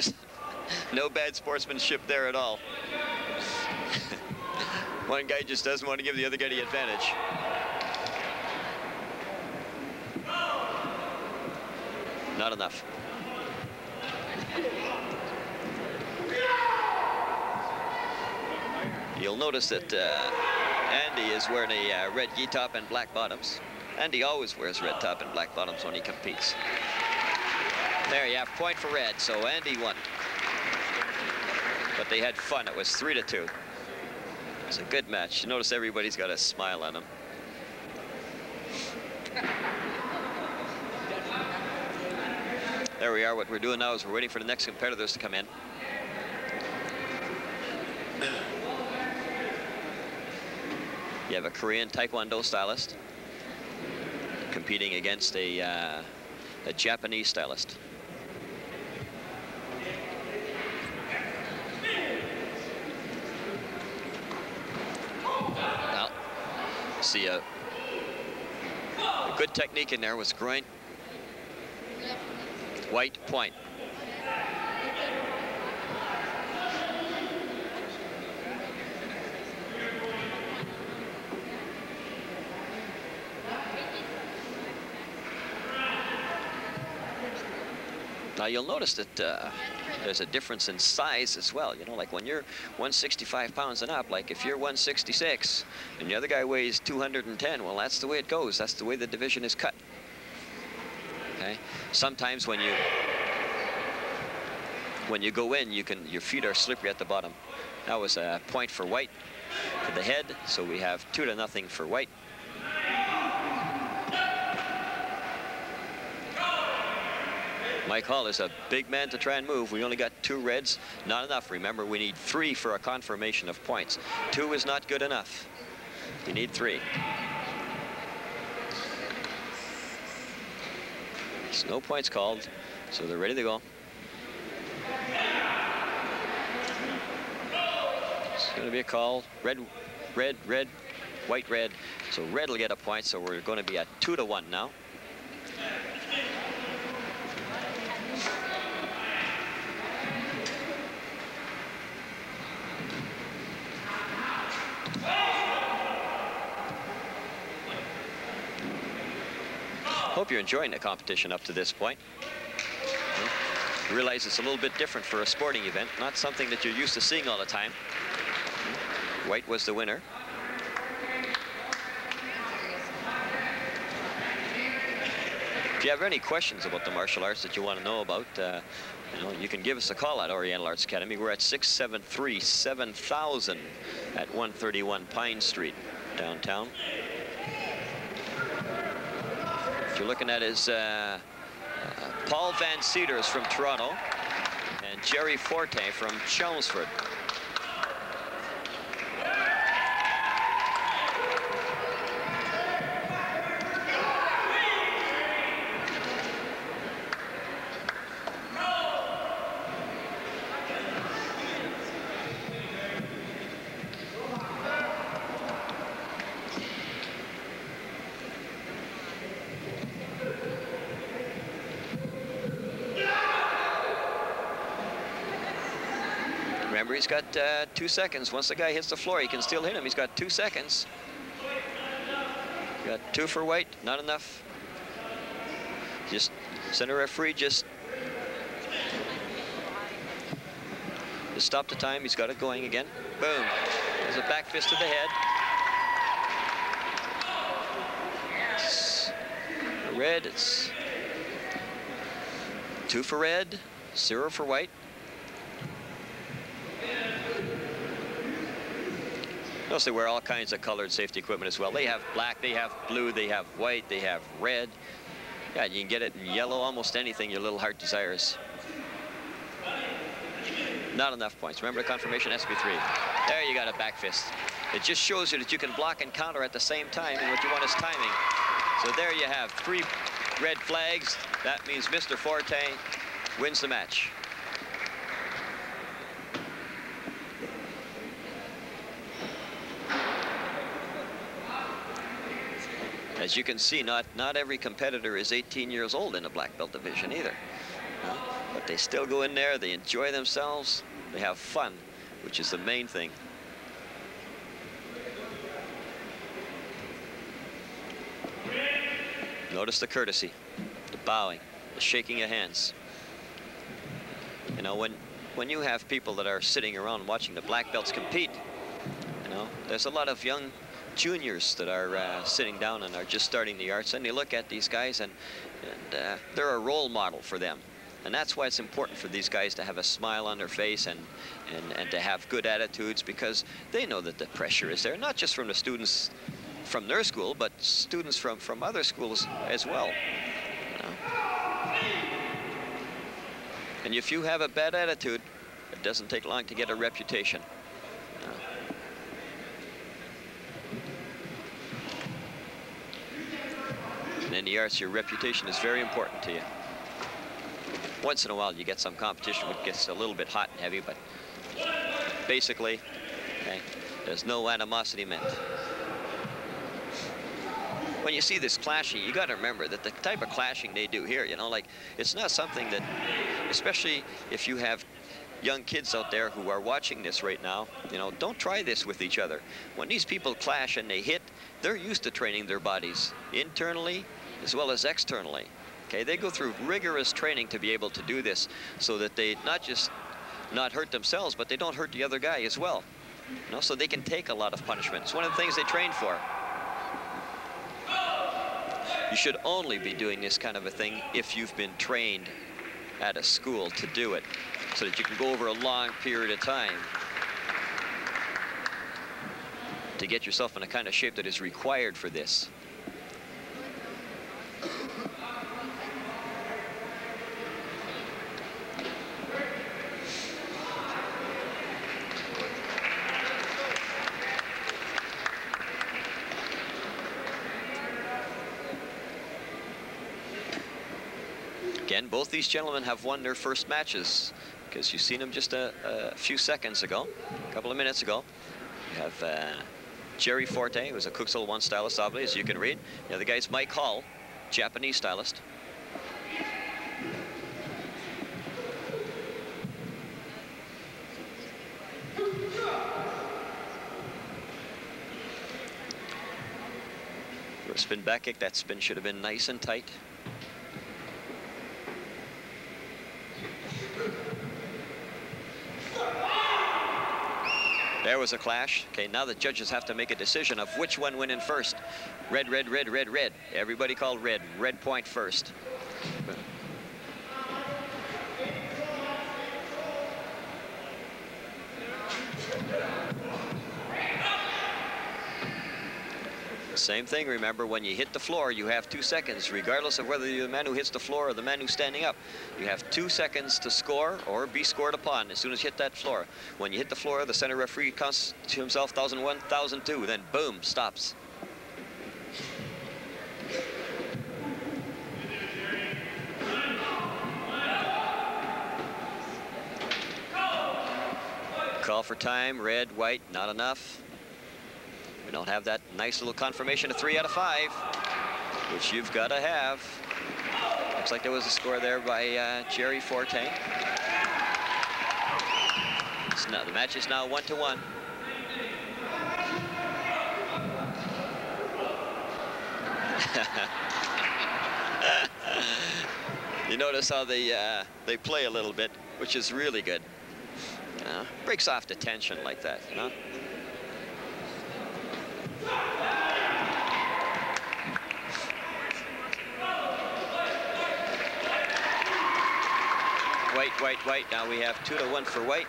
No bad sportsmanship there at all. One guy just doesn't want to give the other guy the advantage. Not enough. You'll notice that Andy is wearing a red gi top and black bottoms. Andy always wears red top and black bottoms when he competes. There you have point for red, so Andy won. But they had fun. It was 3-2. It's a good match. You notice everybody's got a smile on them. There we are. What we're doing now is we're waiting for the next competitors to come in. You have a Korean Taekwondo stylist competing against a Japanese stylist. Now, see a good technique in there was groin. White point. Now you'll notice that there's a difference in size as well. You know, like when you're 165 pounds and up, like if you're 166 and the other guy weighs 210, well, that's the way it goes. That's the way the division is cut. Okay. Sometimes when you go in, your feet are slippery at the bottom. That was a point for white for the head, so we have 2-0 for white. Mike Hall is a big man to try and move. We only got 2 reds, not enough. Remember, we need 3 for a confirmation of points. 2 is not good enough. You need 3. There's no points called, so they're ready to go. It's going to be a call. Red, red, red, white, red. So red will get a point, so we're going to be at 2-1 now. Hope you're enjoying the competition up to this point. You realize it's a little bit different for a sporting event, not something that you're used to seeing all the time. White was the winner. If you have any questions about the martial arts that you want to know about, you know, you can give us a call at Oriental Arts Academy. We're at 673-7000 at 131 Pine Street, downtown. What you're looking at is Paul Van Cedars from Toronto and Jerry Forte from Chelmsford. Remember, he's got 2 seconds. Once the guy hits the floor, he can still hit him. He's got 2 seconds. Got 2 for white, not enough. Just center referee, just stop the time. He's got it going again. Boom. There's a back fist to the head. It's red. It's 2 for red, 0 for white. Notice they wear all kinds of colored safety equipment as well. They have black, they have blue, they have white, they have red. Yeah, you can get it in yellow, almost anything your little heart desires. Not enough points. Remember the confirmation, SB3. There you got a back fist. It just shows you that you can block and counter at the same time, and what you want is timing. So there you have 3 red flags. That means Mr. Forte wins the match. As you can see, not every competitor is 18 years old in the black belt division either. But But they still go in there, they enjoy themselves, they have fun, which is the main thing. Notice the courtesy, the bowing, the shaking of hands. You know, when you have people that are sitting around watching the black belts compete, you know, there's a lot of young juniors that are sitting down and are just starting the arts, and they look at these guys and they're a role model for them. And that's why it's important for these guys to have a smile on their face and to have good attitudes, because they know that the pressure is there, not just from the students from their school, but students from other schools as well. You know? And if you have a bad attitude, it doesn't take long to get a reputation. You know? And in the arts, your reputation is very important to you. Once in a while, you get some competition which gets a little bit hot and heavy, but basically, okay, there's no animosity meant. When you see this clashing, you got to remember that the type of clashing they do here, you know, like, it's not something that, especially if you have young kids out there who are watching this right now, you know, don't try this with each other. When these people clash and they hit, they're used to training their bodies internally as well as externally. Okay, they go through rigorous training to be able to do this, so that they not just not hurt themselves, but they don't hurt the other guy as well. You know, so they can take a lot of punishment. It's one of the things they train for. You should only be doing this kind of a thing if you've been trained at a school to do it, so that you can go over a long period of time to get yourself in a kind of shape that is required for this. Again, both these gentlemen have won their first matches, because you've seen them just a few seconds ago, a couple of minutes ago. You have Jerry Forte, who's a Cooksville 1 stylist, obviously, as you can read. The other guy's Mike Hall, Japanese stylist. For a spin back kick, that spin should have been nice and tight. There was a clash. Okay, now the judges have to make a decision of which one went in first. Red, red, red, red, red. Everybody called red. Red point first. Same thing, remember, when you hit the floor, you have 2 seconds, regardless of whether you're the man who hits the floor or the man who's standing up. You have 2 seconds to score or be scored upon as soon as you hit that floor. When you hit the floor, the center referee counts to himself 1,001, 1,002, then boom, stops. Call for time, red, white, not enough. We don't have that nice little confirmation of 3 out of 5, which you've got to have. Looks like there was a score there by Jerry Forte. The match is now 1-1. You notice how they play a little bit, which is really good. Breaks off the tension like that, you know. White, white, white. Now we have 2-1 for white.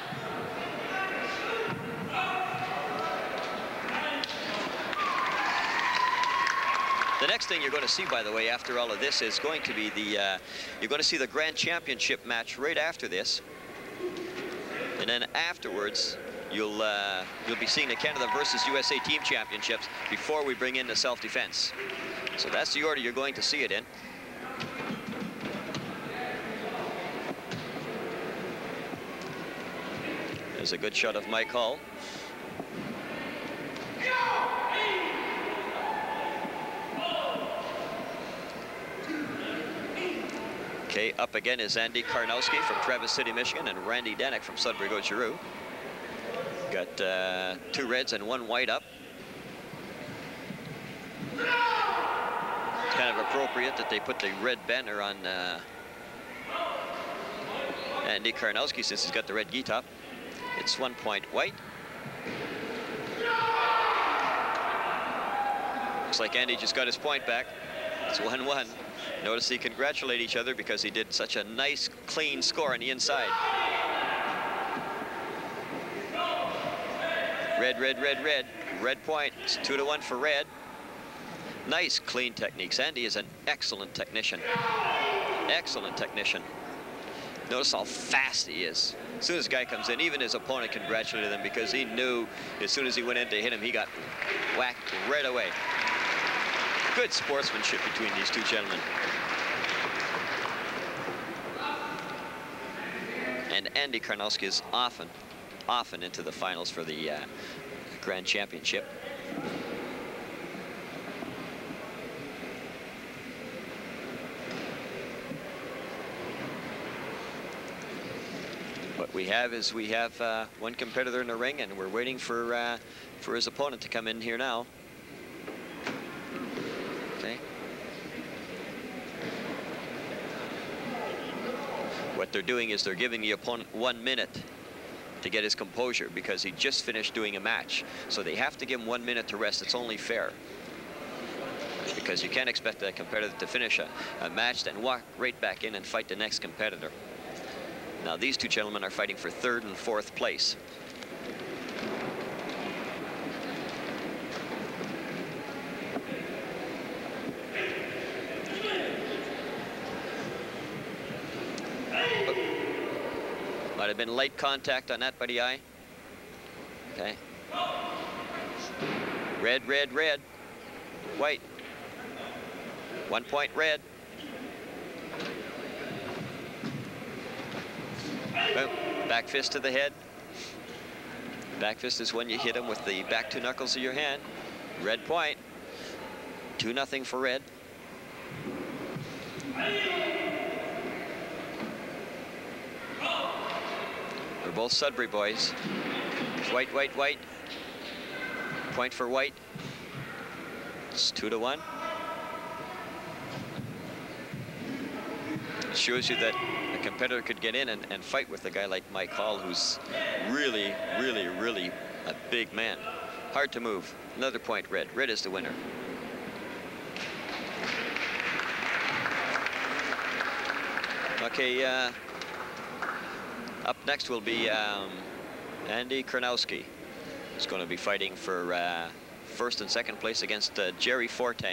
The next thing you're going to see, by the way, after all of this is going to be the, you're going to see the Grand Championship match right after this. And then afterwards, you'll be seeing the Canada versus USA Team Championships before we bring in the self-defense. So that's the order you're going to see it in. There's a good shot of Mike Hall. Okay, Okay, up again is Andy Karnowski from Traverse City, Michigan, and Randy Danek from Sudbury, Giroux. Got 2 reds and 1 white up. It's kind of appropriate that they put the red banner on Andy Karnowski since he's got the red gi top. It's 1 point white. Looks like Andy just got his point back. It's 1-1. Notice they congratulate each other because he did such a nice, clean score on the inside. Red, red, red, red. Red point. It's 2-1 for red. Nice, clean techniques. Andy is an excellent technician. Excellent technician. Notice how fast he is. As soon as the guy comes in, even his opponent congratulated him because he knew as soon as he went in to hit him, he got whacked right away. Good sportsmanship between these two gentlemen. And Andy Karnowski is often into the finals for the Grand Championship. What we have is one competitor in the ring, and we're waiting for his opponent to come in here now. Okay. What they're doing is they're giving the opponent 1 minute to get his composure because he just finished doing a match. So they have to give him 1 minute to rest. It's only fair. Because you can't expect that competitor to finish a match, then walk right back in and fight the next competitor. Now these two gentlemen are fighting for 3rd and 4th place. Might have been light contact on that by the eye. Okay. Red, red, red. White. 1 point red. Boom. Back fist to the head. Back fist is when you hit him with the back 2 knuckles of your hand. Red point. 2-0 for red. We're both Sudbury boys. White, white, white. Point for white. It's 2-1. It shows you that a competitor could get in and fight with a guy like Mike Hall, who's really, really, really a big man. Hard to move. Another point red. Red is the winner. Okay, up next will be Andy Karnowski. He's going to be fighting for 1st and 2nd place against Jerry Forte.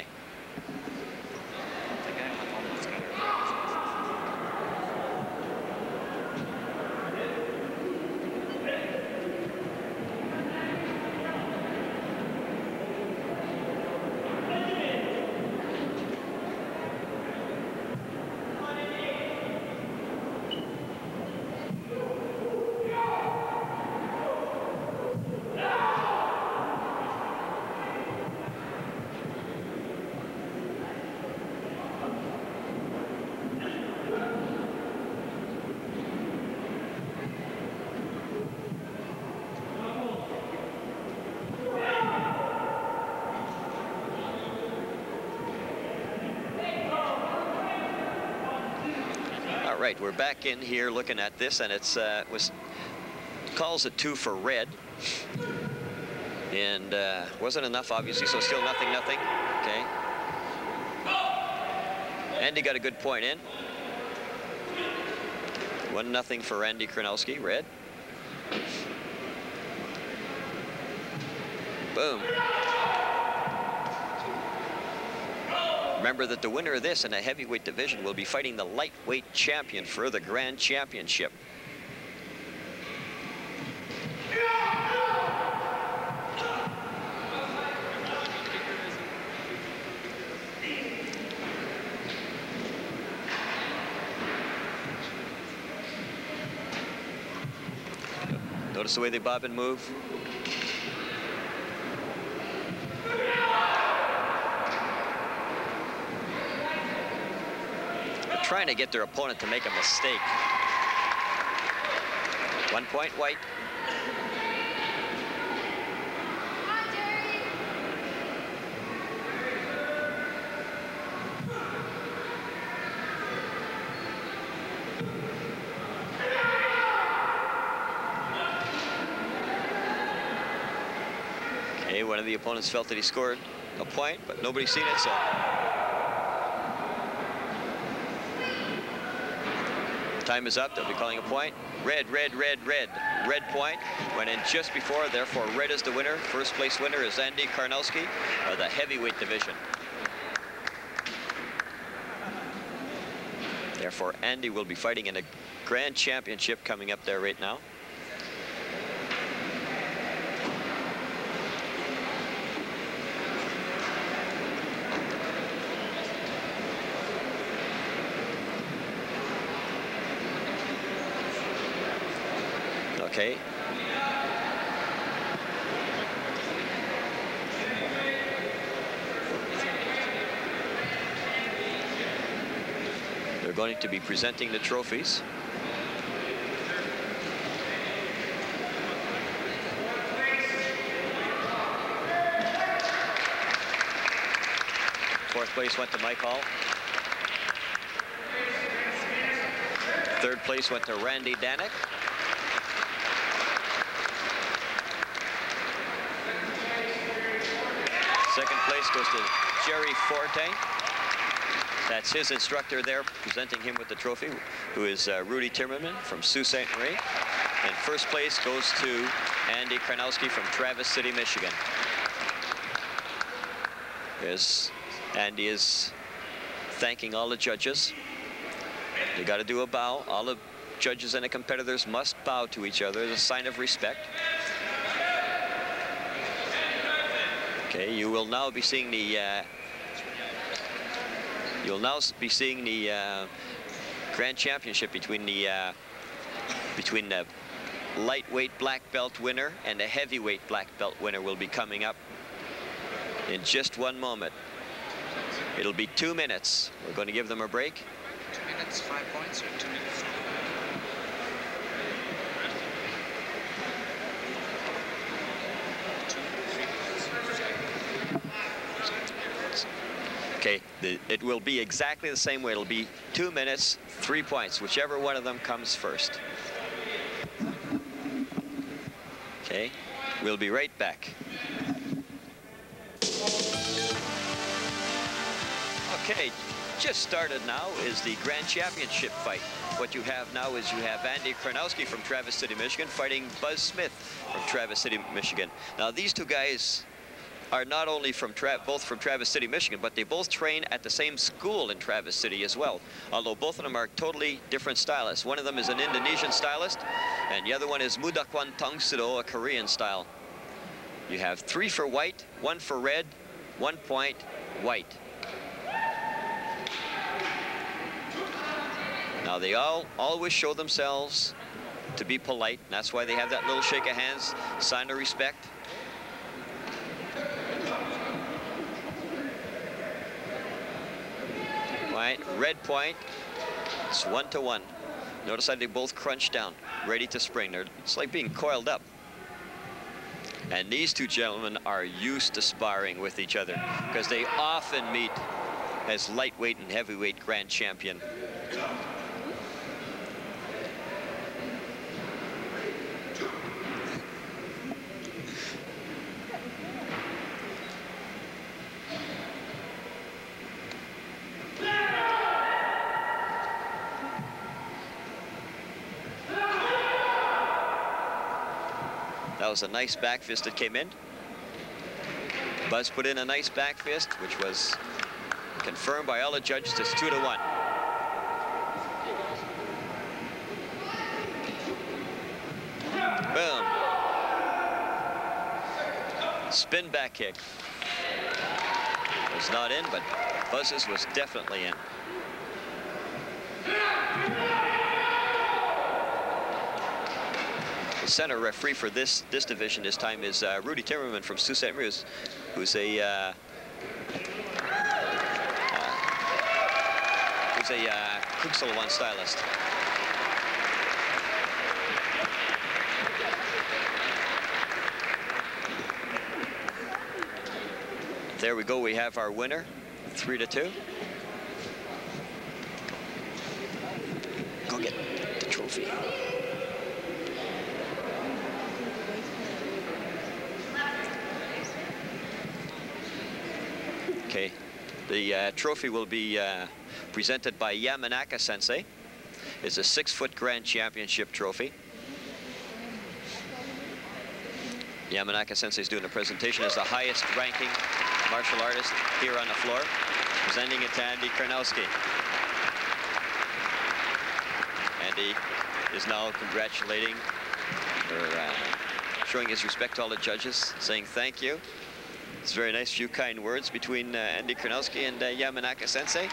Right, we're back in here looking at this, and it's calls it 2 for red, and wasn't enough obviously, so still 0-0. Okay, Andy got a good point in. 1-0 for Andy Karnowski, red. Boom. Remember that the winner of this in a heavyweight division will be fighting the lightweight champion for the Grand Championship. Notice the way they bob and move. trying to get their opponent to make a mistake. 1 point, White. Okay, one of the opponents felt that he scored a point, but nobody's seen it, so. Time is up. They'll be calling a point. Red, red, red, red. Red point went in just before. Therefore, red is the winner. First place winner is Andy Karnowski of the heavyweight division. Therefore, Andy will be fighting in a grand championship coming up there right now. Okay. They're going to be presenting the trophies. Fourth place went to Mike Hall. Third place went to Randy Danek. Second place goes to Jerry Forte. That's his instructor there, presenting him with the trophy, who is Rudy Timmerman from Sault Ste. Marie. And first place goes to Andy Karnowski from Travis City, Michigan. As Andy is thanking all the judges. They got to do a bow. All the judges and the competitors must bow to each other as a sign of respect. Okay, you will now be seeing the grand championship between the lightweight black belt winner and the heavyweight black belt winner will be coming up in just one moment. It'll be 2 minutes. We're going to give them a break. 2 minutes, 5 points, or 2 minutes? Okay, it will be exactly the same way. It'll be 2 minutes, 3 points, whichever one of them comes first. Okay, we'll be right back. Okay, just started now is the Grand Championship fight. What you have now is you have Andy Karnowski from Travis City, Michigan, fighting Buzz Smith from Travis City, Michigan. Now, these two guys are not only from both from Travis City, Michigan, but they both train at the same school in Travis City as well, although both of them are totally different stylists. One of them is an Indonesian stylist, and the other one is Mudakwan Tongsudo, a Korean style. You have 3 for white, 1 for red, 1 point, white. Now, they always show themselves to be polite, and that's why they have that little shake of hands, sign of respect. White, red point, it's 1-1. Notice how they both crunch down, ready to spring. It's like being coiled up. And these two gentlemen are used to sparring with each other because they often meet as lightweight and heavyweight grand champion. That was a nice back fist that came in. Buzz put in a nice back fist, which was confirmed by all the judges. It's 2-1. Boom. Spin back kick. Was not in, but Buzz's was definitely in. The center referee for this division this time is Rudy Timmerman from Sault Ste. Marie, who's was a Kuxel one stylist. There we go. We have our winner, 3-2. Go get the trophy. Okay, the trophy will be presented by Yamanaka Sensei. It's a 6-foot Grand Championship trophy. Yamanaka Sensei is doing a presentation as the highest ranking martial artist here on the floor, presenting it to Andy Karnowski. Andy is now congratulating or showing his respect to all the judges, saying thank you. It's very nice, few kind words between Andy Karnowski and Yamanaka Sensei.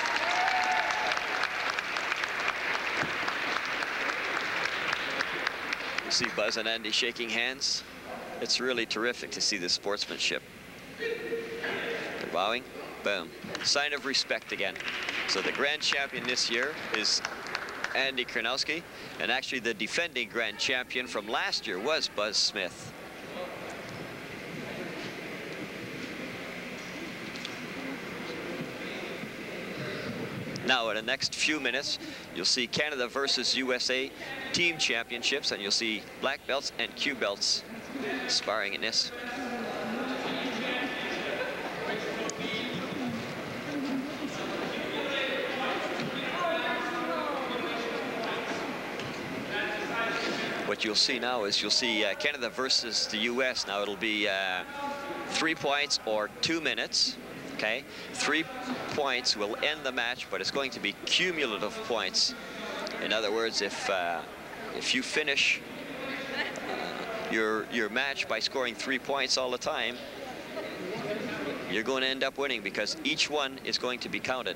You see Buzz and Andy shaking hands. It's really terrific to see the sportsmanship. They're bowing, boom. Sign of respect again. So the grand champion this year is Andy Karnowski, and actually the defending grand champion from last year was Buzz Smith. Now, in the next few minutes, you'll see Canada versus USA team championships, and you'll see black belts and Q belts sparring in this. What you'll see now is you'll see Canada versus the US. Now it'll be 3 points or 2 minutes. Okay, 3 points will end the match, but it's going to be cumulative points. In other words, if you finish your match by scoring 3 points all the time, you're going to end up winning because each one is going to be counted.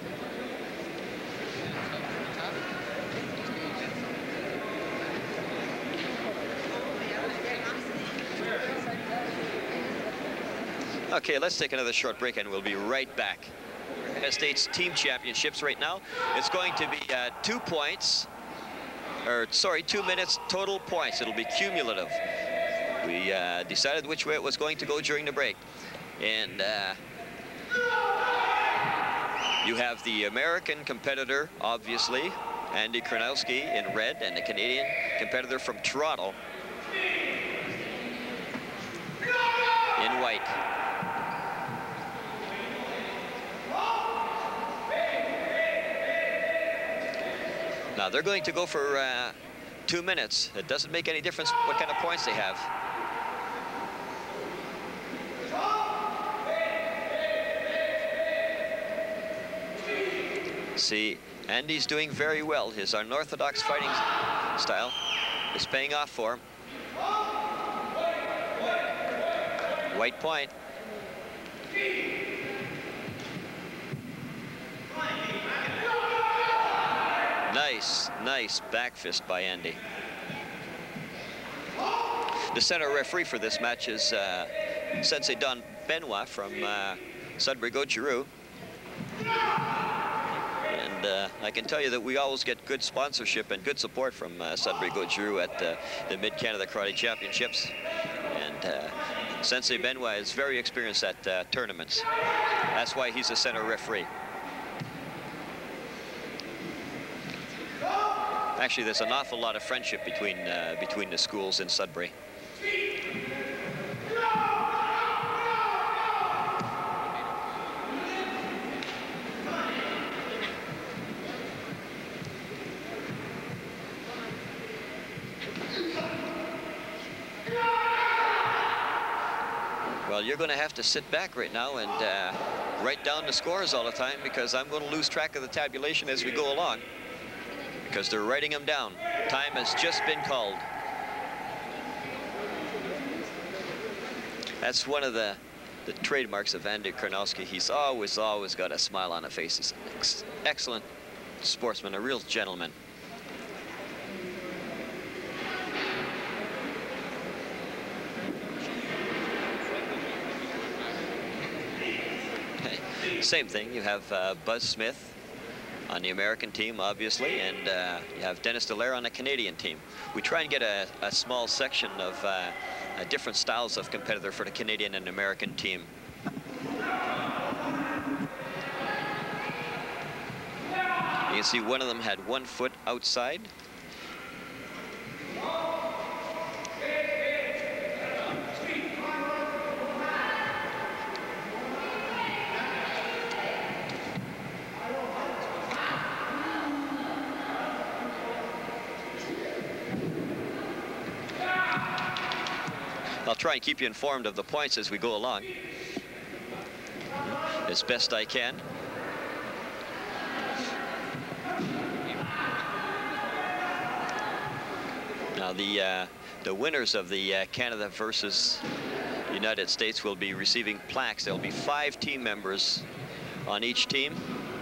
Okay, let's take another short break and we'll be right back. United States team championships right now. It's going to be 2 points, or sorry, 2 minutes total points. It'll be cumulative. We decided which way it was going to go during the break. And you have the American competitor, obviously, Andy Karnowski in red, and the Canadian competitor from Toronto in white. Now they're going to go for 2 minutes. It doesn't make any difference what kind of points they have. See, Andy's doing very well. His unorthodox fighting style is paying off for him. White point. Nice back fist by Andy. The center referee for this match is Sensei Don Benoit from Sudbury Goju. And I can tell you that we always get good sponsorship and good support from Sudbury Goju at the Mid-Canada Karate Championships. And Sensei Benoit is very experienced at tournaments. That's why he's a center referee. Actually, there's an awful lot of friendship between the schools in Sudbury. Well, you're going to have to sit back right now and write down the scores all the time, because I'm going to lose track of the tabulation as we go along, because they're writing them down. Time has just been called. That's one of the trademarks of Andy Karnowski. He's always got a smile on his face. He's an excellent sportsman, a real gentleman. Okay. Same thing, you have Buzz Smith on the American team, obviously, and you have Dennis Dallaire on the Canadian team. We try and get a small section of different styles of competitor for the Canadian and American team. You can see one of them had 1 foot outside. I'll try and keep you informed of the points as we go along, as best I can. Now the winners of the Canada versus United States will be receiving plaques. There'll be 5 team members on each team.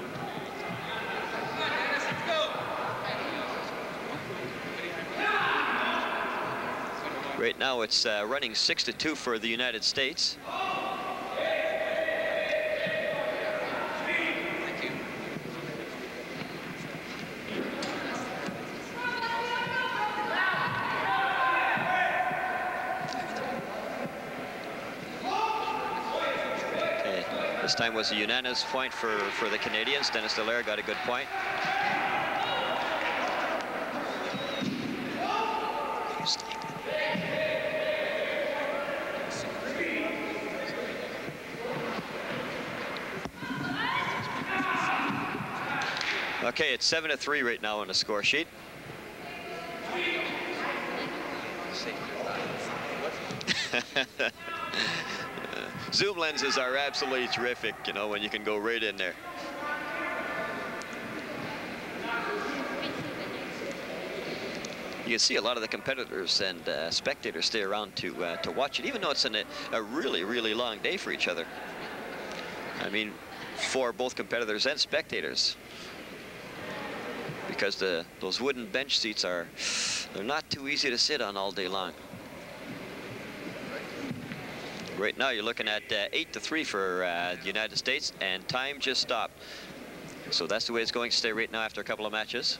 Right now it's running 6-2 for the United States. Okay, this time was a unanimous point for the Canadians. Dennis Dallaire got a good point. Okay, it's 7-3 right now on the score sheet. Zoom lenses are absolutely terrific, you know, when you can go right in there. You can see a lot of the competitors and spectators stay around to watch it, even though it's a really, really long day for each other. I mean, for both competitors and spectators. Because those wooden bench seats they're not too easy to sit on all day long. Right now you're looking at 8-3 for the United States, and time just stopped. So that's the way it's going to stay right now after a couple of matches.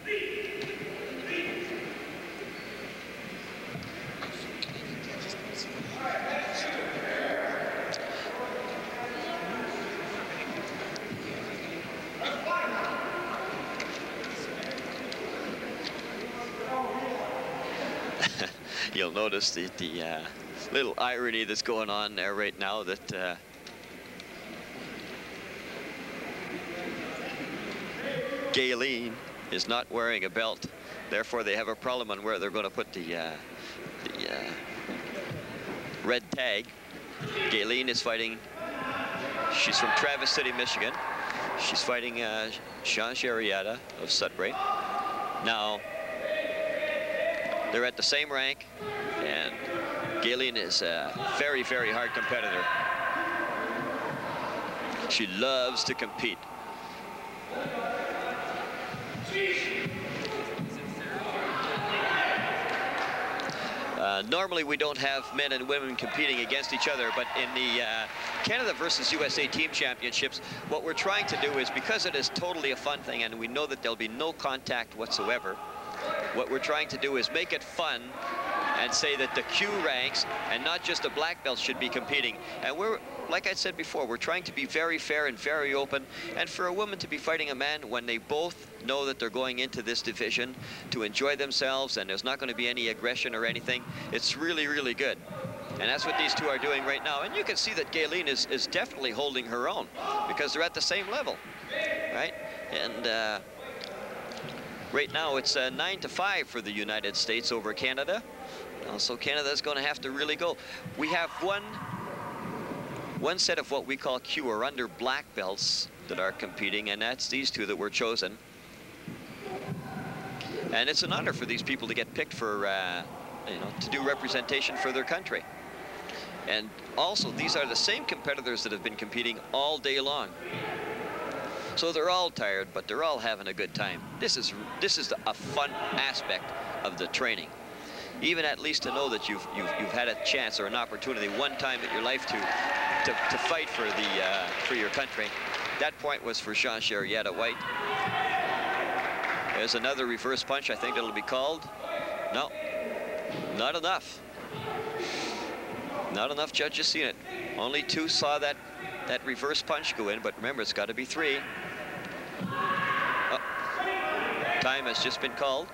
You'll notice the little irony that's going on there right now, that Galen is not wearing a belt. Therefore, they have a problem on where they're going to put the red tag. Galen is fighting. She's from Traverse City, Michigan. She's fighting Jean Arrieta of Sudbury. Now, they're at the same rank, and Galen is a very, very hard competitor. She loves to compete. Normally we don't have men and women competing against each other, but in the Canada versus USA Team Championships, what we're trying to do is, because it is totally a fun thing and we know that there'll be no contact whatsoever, what we're trying to do is make it fun and say that the Q ranks and not just the black belts should be competing. And we're, like I said before, we're trying to be very fair and very open. And for a woman to be fighting a man when they both know that they're going into this division to enjoy themselves and there's not going to be any aggression or anything, it's really, really good. And that's what these two are doing right now. And you can see that Galen is definitely holding her own, because they're at the same level, right? And right now it's 9-5 for the United States over Canada. So Canada's going to have to really go. We have one set of what we call Q, or under black belts, that are competing, and that's these two that were chosen. And it's an honor for these people to get picked for, you know, to do representation for their country. And also, these are the same competitors that have been competing all day long. So they're all tired, but they're all having a good time. This is a fun aspect of the training. Even at least to know that you've had a chance or an opportunity one time in your life to fight for your country. That point was for Jean Arrieta White. There's another reverse punch. I think it'll be called. No, not enough. Not enough judges seen it. Only 2 saw that reverse punch go in, but remember, it's got to be 3. Oh, time has just been called.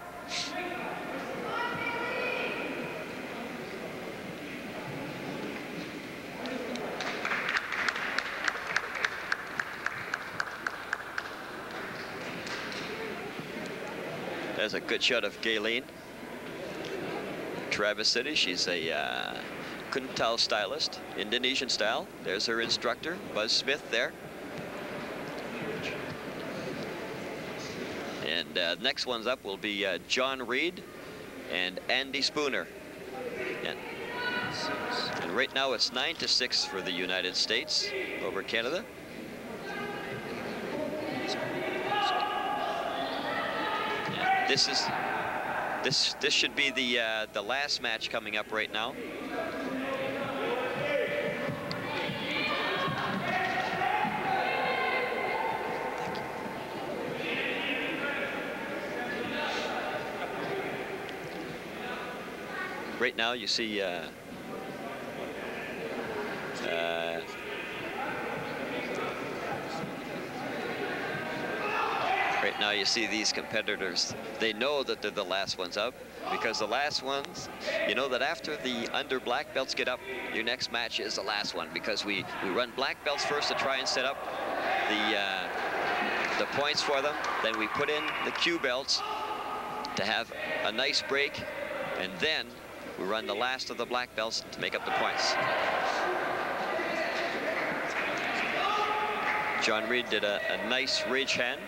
There's a good shot of Galen. Travis City, she's a Kuntao stylist, Indonesian style. There's her instructor, Buzz Smith there. And next one's up will be John Reed and Andy Spooner. And right now it's 9-6 for the United States over Canada. This should be the last match coming up right now. Right now you see right now you see these competitors, they know that they're the last ones up, because the last ones, you know that after the under black belts get up, your next match is the last one, because we run black belts first to try and set up the points for them. Then we put in the Q belts to have a nice break, and then we run the last of the black belts to make up the points. John Reed did a nice rage hand.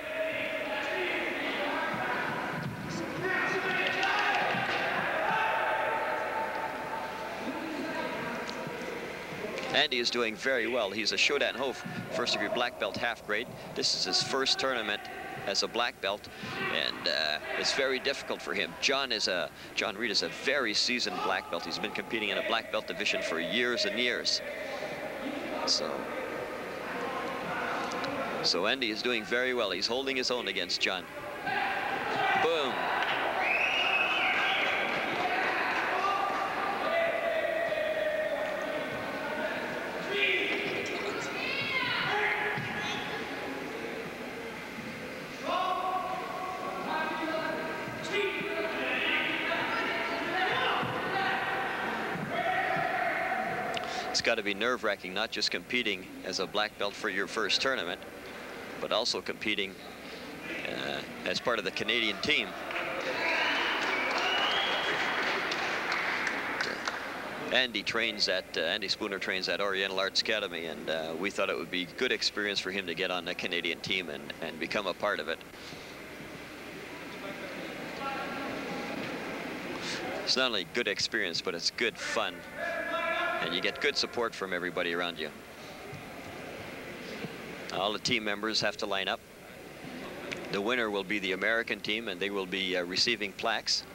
Andy is doing very well. He's a Shodan Ho first degree black belt half grade. This is his first tournament as a black belt, and it's very difficult for him. John Reed is a very seasoned black belt. He's been competing in a black belt division for years and years. So Andy is doing very well. He's holding his own against John. Boom. It's got to be nerve-wracking, not just competing as a black belt for your first tournament, but also competing as part of the Canadian team. Andy Spooner trains at Oriental Arts Academy, and we thought it would be good experience for him to get on the Canadian team and become a part of it. It's not only good experience, but it's good fun, and you get good support from everybody around you. All the team members have to line up. The winner will be the American team, and they will be receiving plaques.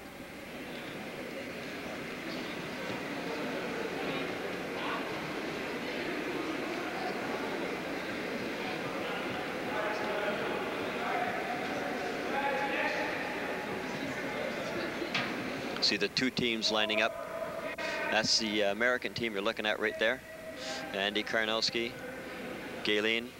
See the 2 teams lining up. That's the American team you're looking at right there. Andy Karnowski, Galen.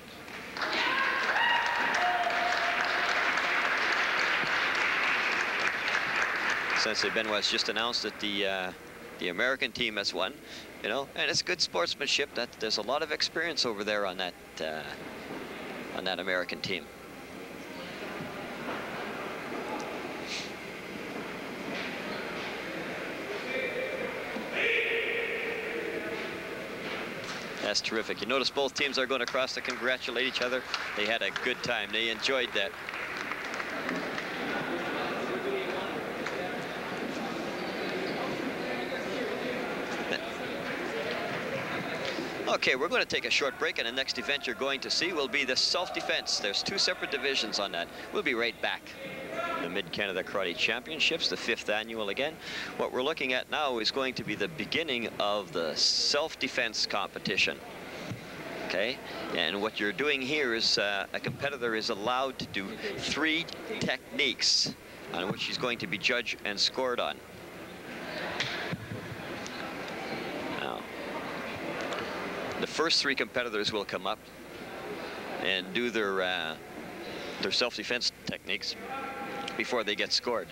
Sensei Benoit's just announced that the American team has won, you know, and it's good sportsmanship. That there's a lot of experience over there on that American team. That's terrific. You notice both teams are going across to congratulate each other. They had a good time. They enjoyed that. Okay, we're going to take a short break, and the next event you're going to see will be the self-defense. There's 2 separate divisions on that. We'll be right back. The Mid-Canada Karate Championships, the 5th annual again. What we're looking at now is going to be the beginning of the self-defense competition. Okay, and what you're doing here is a competitor is allowed to do 3 techniques on which he's going to be judged and scored on. Now, the first 3 competitors will come up and do their self-defense techniques before they get scored.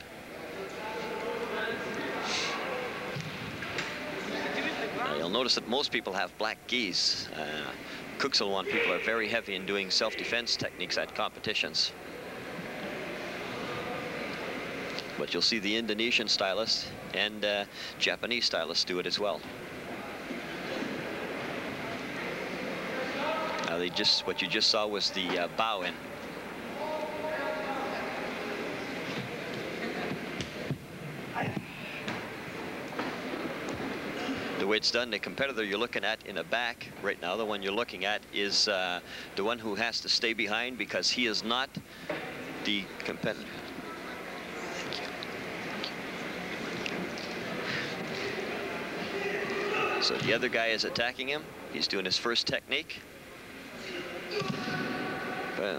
Now, you'll notice that most people have black gis. Kuxilwan people are very heavy in doing self-defense techniques at competitions. But you'll see the Indonesian stylists and Japanese stylists do it as well. Now what you just saw was the bow in. The way it's done, the competitor you're looking at in the back right now, the one you're looking at is the one who has to stay behind because he is not the competitor. So the other guy is attacking him. He's doing his first technique. Boom.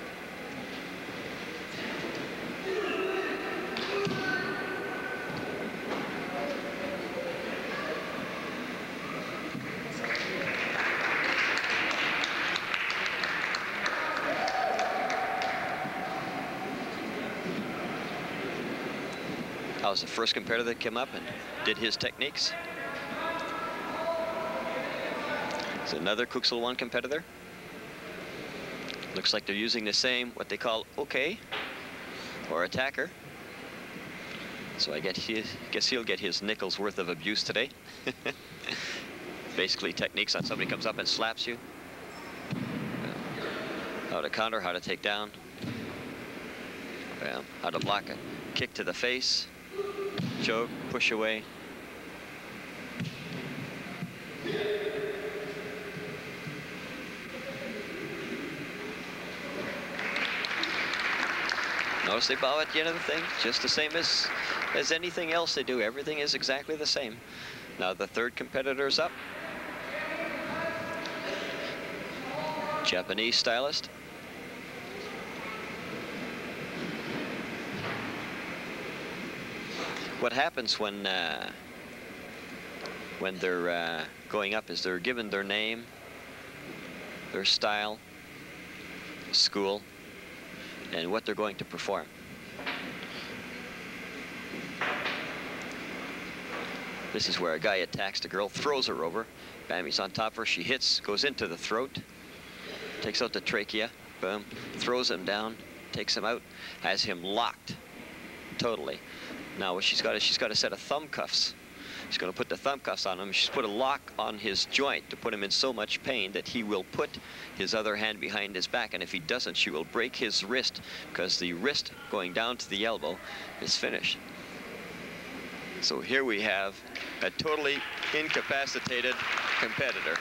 That was the first competitor that came up and did his techniques. It's another Kuxilwan competitor. Looks like they're using the same, what they call okay, or attacker. So I guess he'll get his nickel's worth of abuse today. Basically techniques on somebody comes up and slaps you. How to counter, how to take down. Well, how to block a kick to the face. Choke, push away. Notice they bow at the end of the thing, just the same as anything else they do. Everything is exactly the same. Now the third competitor's up. Japanese stylist. What happens when they're going up is they're given their name, their style, school, and what they're going to perform. This is where a guy attacks the girl, throws her over. Bam, he's on top of her. She hits, goes into the throat, takes out the trachea, boom, throws him down, takes him out, has him locked totally. Now what she's got is she's got a set of thumb cuffs. She's going to put the thumb cuffs on him. She's put a lock on his joint to put him in so much pain that he will put his other hand behind his back, and if he doesn't, she will break his wrist, because the wrist going down to the elbow is finished. So here we have a totally incapacitated competitor.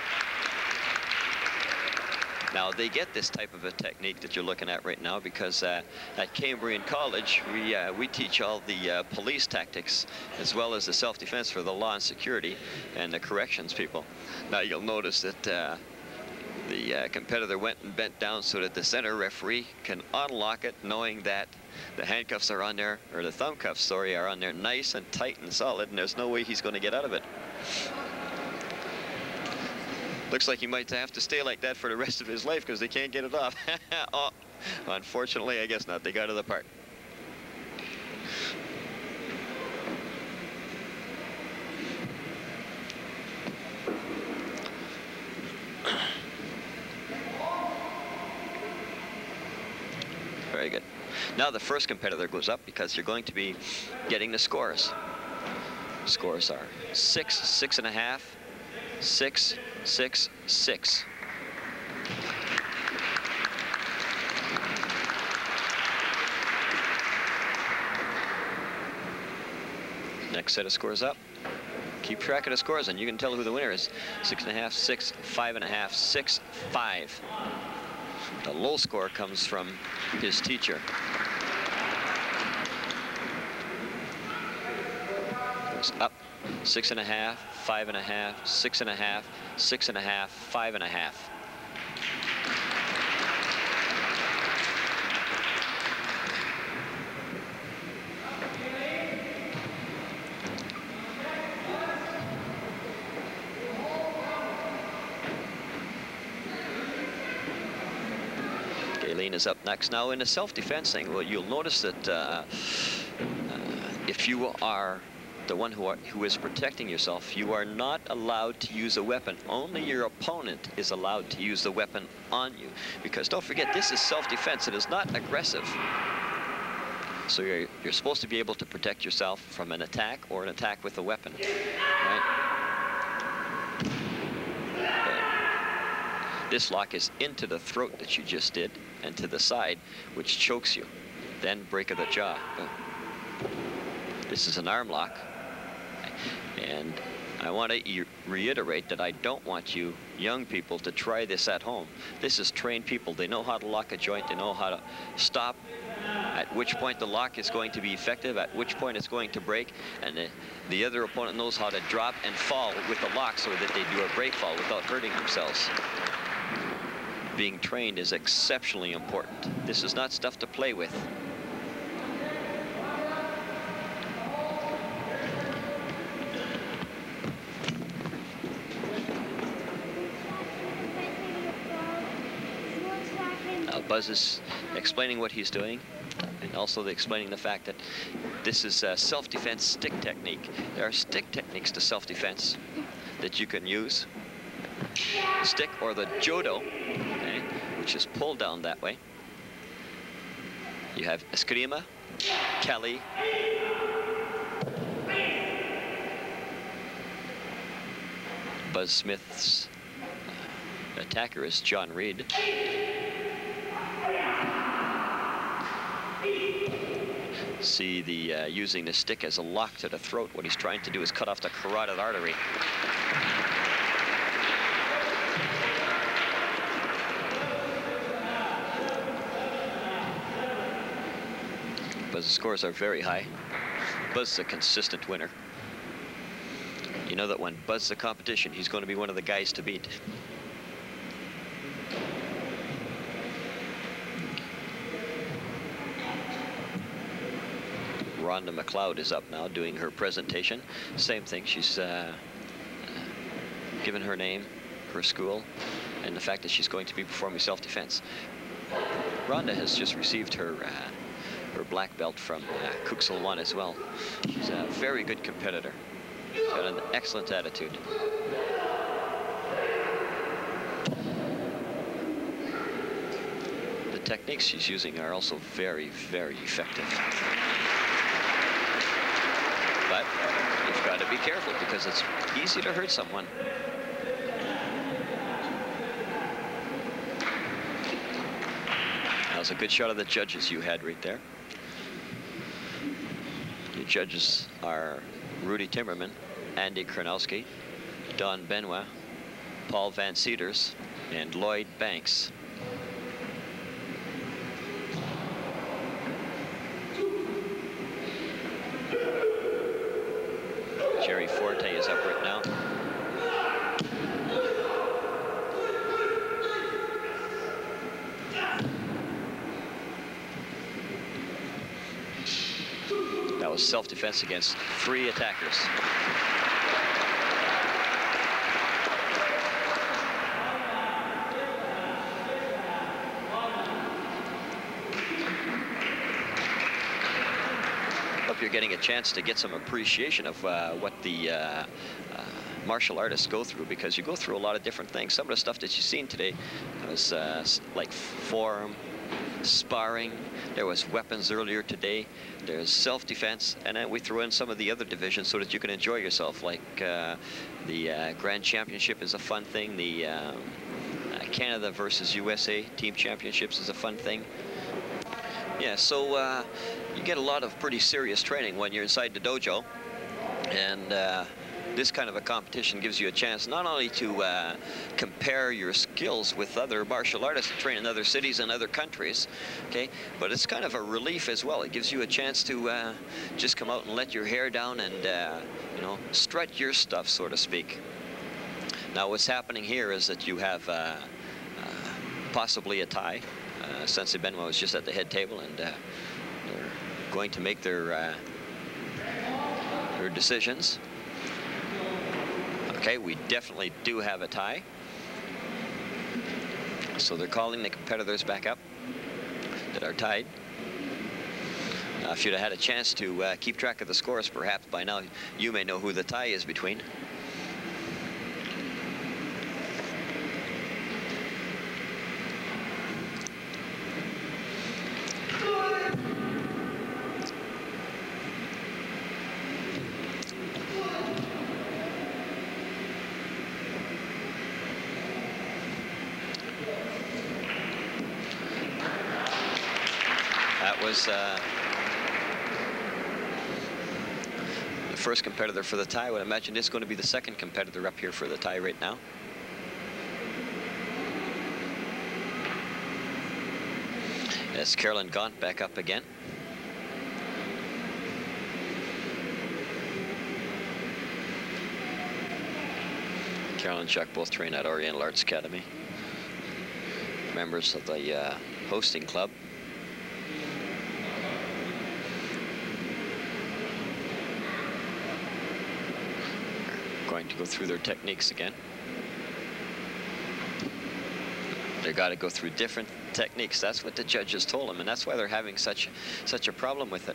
Now they get this type of a technique that you're looking at right now because at Cambrian College we teach all the police tactics as well as the self-defense for the law and security and the corrections people. Now you'll notice that the competitor went and bent down so that the center referee can unlock it, knowing that the handcuffs are on there, or the thumb cuffs, sorry, are on there nice and tight and solid, and there's no way he's going to get out of it. Looks like he might have to stay like that for the rest of his life because they can't get it off. Oh, unfortunately, I guess not. They got it apart. Very good. Now the first competitor goes up because you're going to be getting the scores. Scores are 6, 6.5, 6, 6, 6. Next set of scores up. Keep track of the scores and you can tell who the winner is. 6.5, 6, 5.5, 6, 5. The low score comes from his teacher. Goes up, 6.5, 5.5, 6.5, 6.5, 5.5. Galen is up next. Now in the self-defensing, well, you'll notice that if you are the one who is protecting yourself, you are not allowed to use a weapon. Only your opponent is allowed to use the weapon on you. Because don't forget, this is self-defense. It is not aggressive. So you're supposed to be able to protect yourself from an attack or an attack with a weapon, right? This lock is into the throat that you just did, and to the side, which chokes you. Then break of the jaw. This is an arm lock. And I want to reiterate that I don't want you young people to try this at home. This is trained people. They know how to lock a joint. They know how to stop, at which point the lock is going to be effective, at which point it's going to break, and the other opponent knows how to drop and fall with the lock so that they do a break fall without hurting themselves. Being trained is exceptionally important. This is not stuff to play with. Buzz is explaining what he's doing, and also explaining the fact that this is a self-defense stick technique. There are stick techniques to self-defense that you can use. Stick, or the jodo, okay, which is pulled down that way. You have eskrima, Kelly, Buzz Smith's attacker is John Reed. See the using the stick as a lock to the throat. What he's trying to do is cut off the carotid artery. Buzz's scores are very high. Buzz is a consistent winner. You know that when Buzz's a competition, he's going to be one of the guys to beat. Rhonda McLeod is up now doing her presentation. Same thing, she's given her name, her school, and the fact that she's going to be performing self-defense. Rhonda has just received her black belt from Kuxel 1 as well. She's a very good competitor. She's got an excellent attitude. The techniques she's using are also very, very effective. But you've got to be careful because it's easy to hurt someone. That was a good shot of the judges you had right there. Your judges are Rudy Timmerman, Andy Kronowski, Don Benoit, Paul Van Cedars, and Lloyd Banks. Jerry Forte is up right now. That was self-defense against 3 attackers. Hope you're getting a chance to get some appreciation of what the martial artists go through, because you go through a lot of different things. Some of the stuff that you've seen today was like form, sparring. There was weapons earlier today. There's self-defense, and then we throw in some of the other divisions so that you can enjoy yourself. Like the Grand Championship is a fun thing. The Canada versus USA Team Championships is a fun thing. Yeah, so you get a lot of pretty serious training when you're inside the dojo, and this kind of a competition gives you a chance not only to compare your skills with other martial artists who train in other cities and other countries, okay, but it's kind of a relief as well. It gives you a chance to just come out and let your hair down and you know, strut your stuff, so to speak. Now what's happening here is that you have possibly a tie. Sensei Benoit was just at the head table, and they're going to make their decisions. Okay, we definitely do have a tie. So they're calling the competitors back up that are tied. If you'd have had a chance to keep track of the scores, perhaps by now you may know who the tie is between. That was the first competitor for the tie. I would imagine this is going to be the second competitor up here for the tie right now. That's Carolyn Gaunt back up again. Carolyn and Chuck both train at Oriental Arts Academy. Members of the hosting club. Going to go through their techniques again. They got to go through different techniques. That's what the judges told them, and that's why they're having such a problem with it.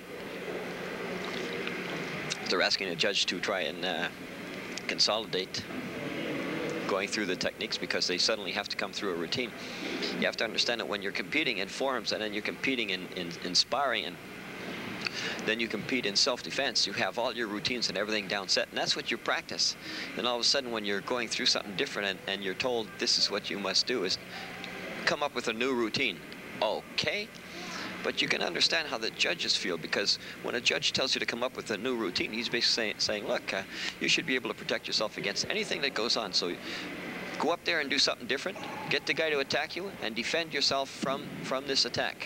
They're asking a judge to try and consolidate going through the techniques because they suddenly have to come through a routine. You have to understand that when you're competing in forums and then you're competing in sparring, and then you compete in self-defense, you have all your routines and everything down set, and that's what you practice. Then all of a sudden when you're going through something different and you're told this is what you must do, is come up with a new routine. Okay, but you can understand how the judges feel, because when a judge tells you to come up with a new routine, he's basically saying, look, you should be able to protect yourself against anything that goes on. So go up there and do something different, get the guy to attack you, and defend yourself from this attack.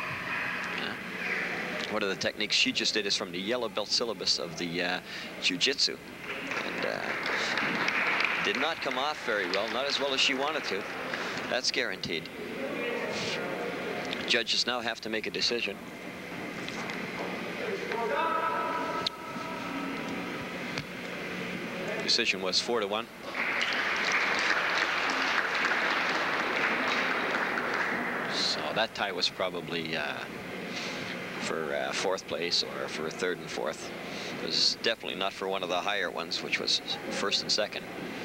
One of the techniques she just did is from the yellow belt syllabus of the jiu-jitsu, and did not come off very well, not as well as she wanted to. That's guaranteed. Judges now have to make a decision. Decision was 4-1. So that tie was probably for fourth place or for third and fourth. It was definitely not for one of the higher ones, which was first and second.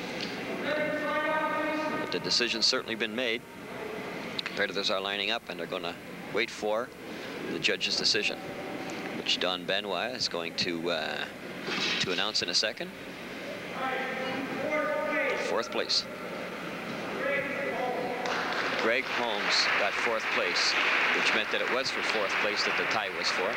But the decision's certainly been made. Competitors are lining up and they're going to wait for the judge's decision, which Don Benoit is going to announce in a second. Fourth place. Greg Holmes got fourth place, which meant that it was for fourth place that the tie was for.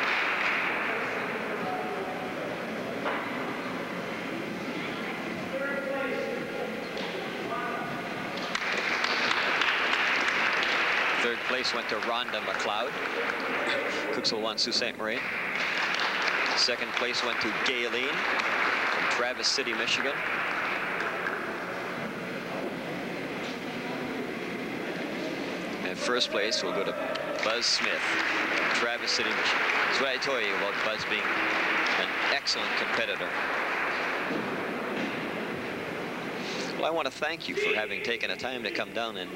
Third place went to Rhonda McLeod, Cooksville, Sault Ste. Marie. Second place went to Gayleen from Travis City, Michigan. And first place will go to Buzz Smith, Travis City, Michigan. That's what I told you about Buzz being an excellent competitor. Well, I want to thank you for having taken the time to come down and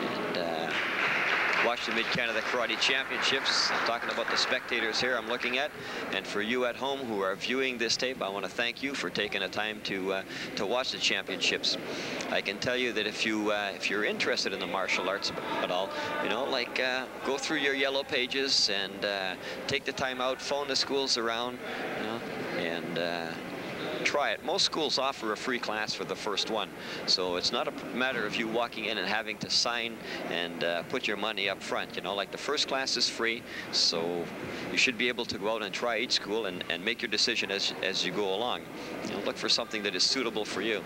watch the Mid-Canada Karate Championships. I'm talking about the spectators here I'm looking at, and for you at home who are viewing this tape, I want to thank you for taking the time to watch the championships. I can tell you that if you're interested in the martial arts at all, you know, like go through your yellow pages and take the time out, phone the schools around, you know, and try it. Most schools offer a free class for the first one, so it's not a matter of you walking in and having to sign and put your money up front. You know, like the first class is free, so you should be able to go out and try each school and make your decision as you go along. You know, look for something that is suitable for you.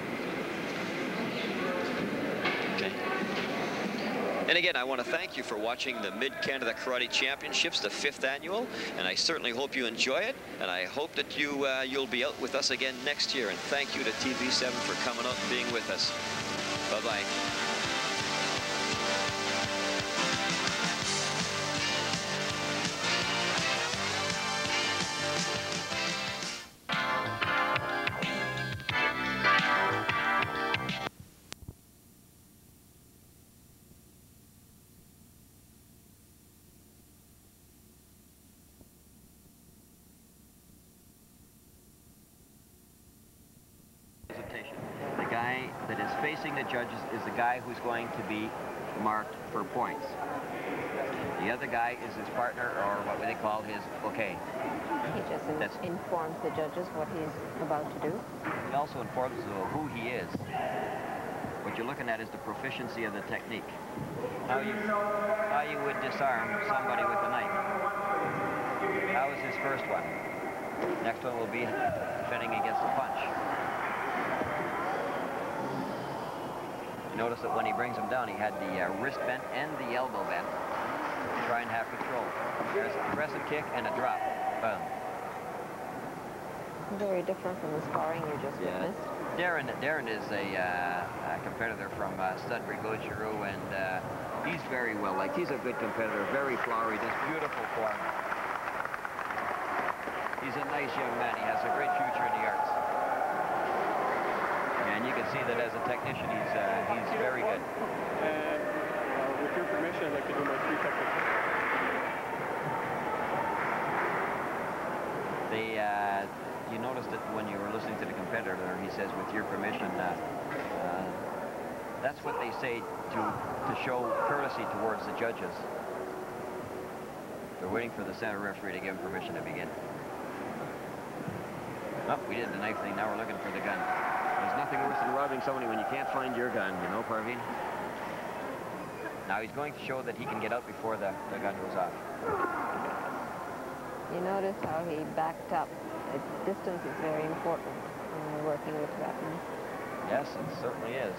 Okay. And again, I want to thank you for watching the Mid-Canada Karate Championships, the 5th annual, and I certainly hope you enjoy it, and I hope that you'll be out with us again next year. And thank you to TV7 for coming out and being with us. Bye-bye. The guy that is facing the judges is the guy who's going to be marked for points. The other guy is his partner, or what they call his bouquet. He just informs the judges what he's about to do. He also informs them who he is. What you're looking at is the proficiency of the technique. How you would disarm somebody with a knife. How is his first one? Next one will be defending against a punch. Notice that when he brings him down, he had the wrist bent and the elbow bent to try and have control. There's a crescent kick and a drop. Boom. Very different from the sparring you just witnessed. Darren is a competitor from Sudbury, and he's very well liked. He's a good competitor, very flowery, does beautiful form. He's a nice young man. He has a great future in the arts. And you can see that as a technician, he's very good. And with your permission, I'd like to do my 3 techniques. You noticed that when you were listening to the competitor, he says, with your permission, that's what they say to show courtesy towards the judges. They're waiting for the center referee to give him permission to begin. Oh, we did the knife thing. Now we're looking for the gun. There's nothing worse than robbing somebody when you can't find your gun, you know, Parveen? Now he's going to show that he can get out before the gun goes off. You notice how he backed up. Distance is very important when you're working with weapons. Yes, it certainly is.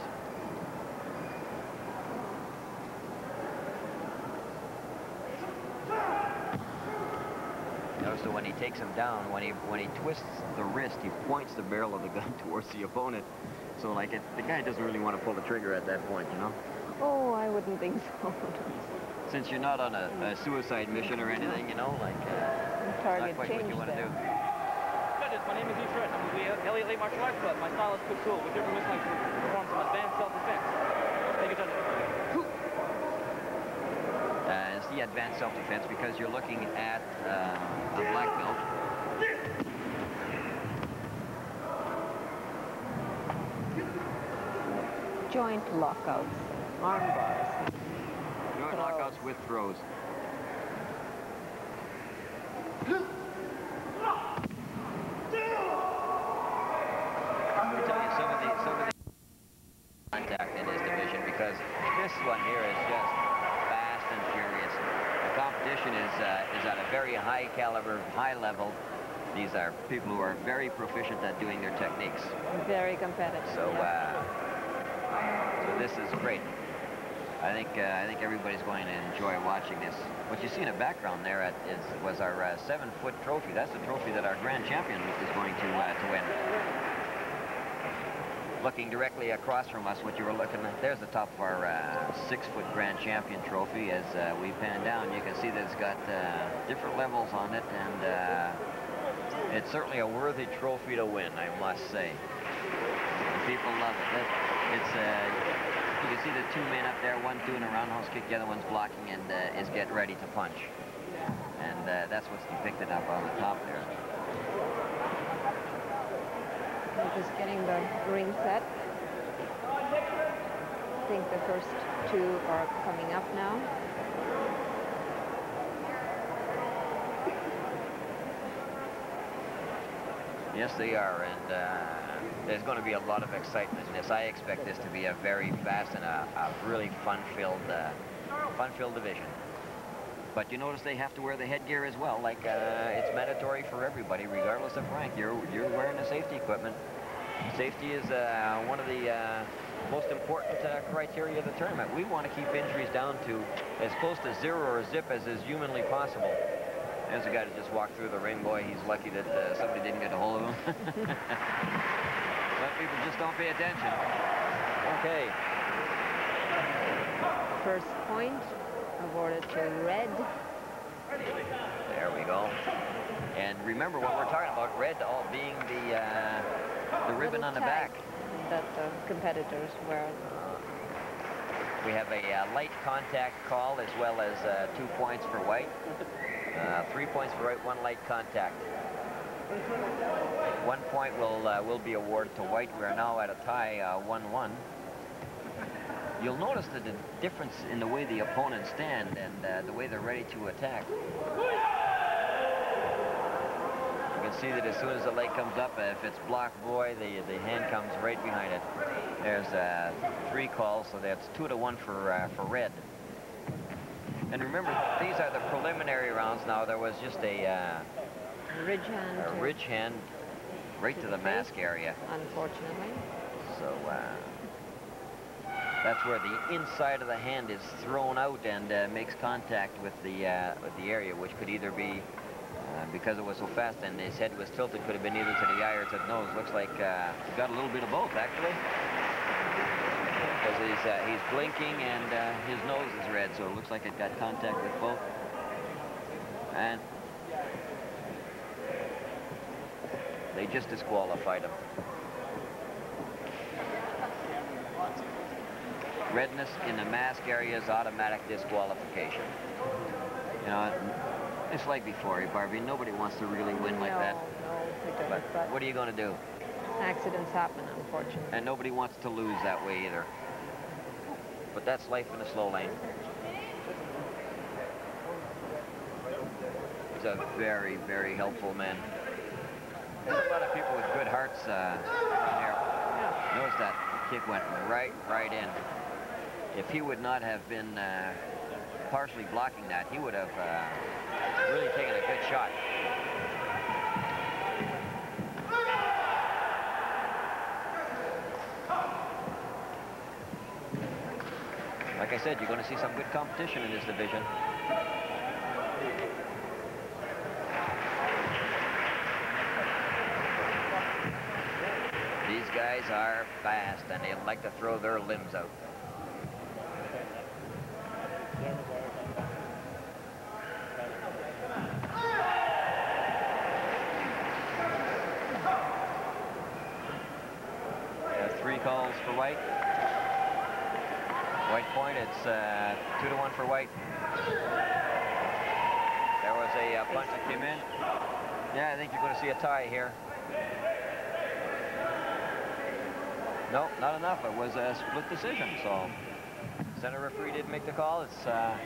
Notice that when he takes him down, when he twists the wrist, he points the barrel of the gun towards the opponent. So like the guy doesn't really want to pull the trigger at that point, you know? Oh, I wouldn't think so. Since you're not on a suicide mission or anything, you know, like it's not quite what you want to do. Judges, my name is Utrecht. I'm with the Elliott Late Martial Arts Club. My style is Kung Fu. With your permission, I can perform some advanced self-defense. Thank you, judges. It's the advanced self-defense because you're looking at a black belt. Joint lockouts, arm bars. Joint lockouts with throws. Let me tell you, some of the contact in his division, because this one here is just fast and furious. The competition is at a very high caliber, high level. These are people who are very proficient at doing their techniques. Very competitive. So, so this is great. I think everybody's going to enjoy watching this. What you see in the background there was our 7-foot trophy. That's the trophy that our grand champion is going to win. Looking directly across from us, what you were looking at, there's the top of our 6-foot grand champion trophy. As we pan down, you can see that it's got different levels on it, and it's certainly a worthy trophy to win, I must say. And people love it. You can see the 2 men up there, one doing a roundhouse kick, the other one's blocking and is getting ready to punch. And that's what's depicted up on the top there. We're just getting the ring set. I think the first 2 are coming up now. Yes, they are, and there's going to be a lot of excitement in this. I expect this to be a very fast and a really fun-filled division. But you notice they have to wear the headgear as well. Like it's mandatory for everybody, regardless of rank. You're wearing the safety equipment. Safety is one of the most important criteria of the tournament. We want to keep injuries down to as close to zero or zip as is humanly possible. There's a guy that just walked through the ring. Boy, he's lucky that somebody didn't get a hold of him. Some people just don't pay attention. Okay. First point awarded to red. There we go. And remember what we're talking about, red all being the ribbon on the back. That the competitors wear. We have a light contact call as well as 2 points for white. 3 points for white, 1 light contact. 1 point will be awarded to white. We are now at a tie, 1-1. You'll notice the difference in the way the opponents stand and the way they're ready to attack. You can see that as soon as the light comes up, if it's blocked, boy, the hand comes right behind it. There's 3 calls, so that's 2-1 for red. And remember, these are the preliminary rounds. Now there was just a ridge hand right to the mask area. Unfortunately. So that's where the inside of the hand is thrown out and makes contact with the area, which could either be because it was so fast and his head was tilted, could have been either to the eye or to the nose. Looks like he got a little bit of both, actually. Because he's blinking and his nose is red, so it looks like it got contact with both. And they just disqualified him. Redness in the mask area is automatic disqualification. You know, it's like before, Barbie. Nobody wants to really win like that. No, we don't. But what are you going to do? Accidents happen, unfortunately. And nobody wants to lose that way either. But that's life in a slow lane. He's a very, very helpful man. There's a lot of people with good hearts in there. Notice that kick went right in. If he would not have been partially blocking that, he would have really taken a good shot. Like I said, you're going to see some good competition in this division. These guys are fast, and they like to throw their limbs out. Three calls for white. White point, it's 2-1 for white. There was a punch that came in. Yeah, I think you're going to see a tie here. No, not enough. It was a split decision, so center referee didn't make the call. It's 2-1.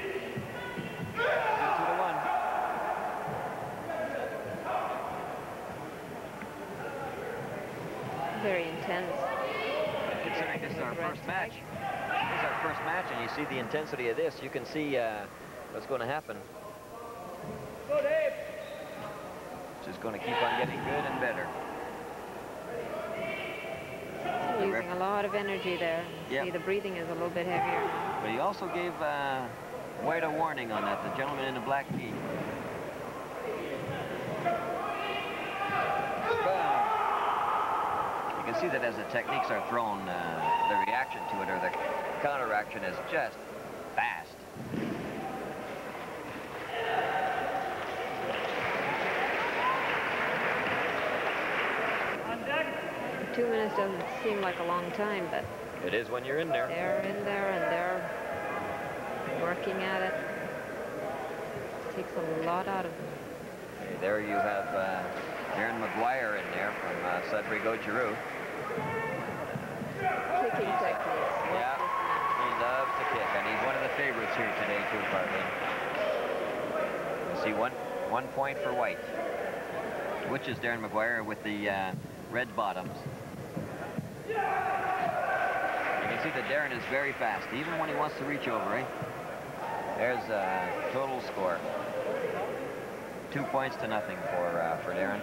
Very intense. And considering this is our first match, and you see the intensity of this, you can see what's going to happen. It's just going to keep on getting good and better. Using a lot of energy there. Yep. See, the breathing is a little bit heavier. But he also gave White a warning on that, the gentleman in the black gi. You can see that as the techniques are thrown, the reaction to it, or the counteraction, is just fast. On deck. 2 minutes doesn't seem like a long time, but it is when you're in there. They're in there and they're working at it. It takes a lot out of them. Okay, there you have Aaron McGuire in there from Sudbury Giroux. Kicking techniques. Yeah, he loves to kick, and he's one of the favorites here today too, partly. You see one point for White. which is Darren McGuire with the red bottoms. You can see that Darren is very fast, even when he wants to reach over, eh? There's a total score. 2 points to nothing for Darren.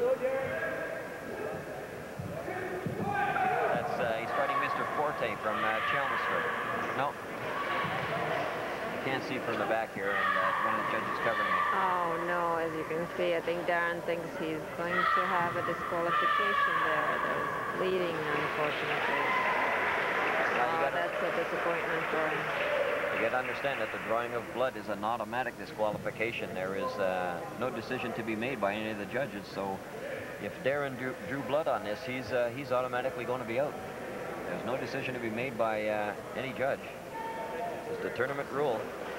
That's he's fighting Mr. Forte from Chelmsford. No, you can't see from the back here, and one of the judges covering it. Oh no, as you can see, I think Darren thinks he's going to have a disqualification there. There's bleeding, unfortunately. Oh, that's a disappointment for him. You got to understand that the drawing of blood is an automatic disqualification. There is no decision to be made by any of the judges. So if Darren drew blood on this, he's automatically going to be out. There's no decision to be made by any judge. It's the tournament rule.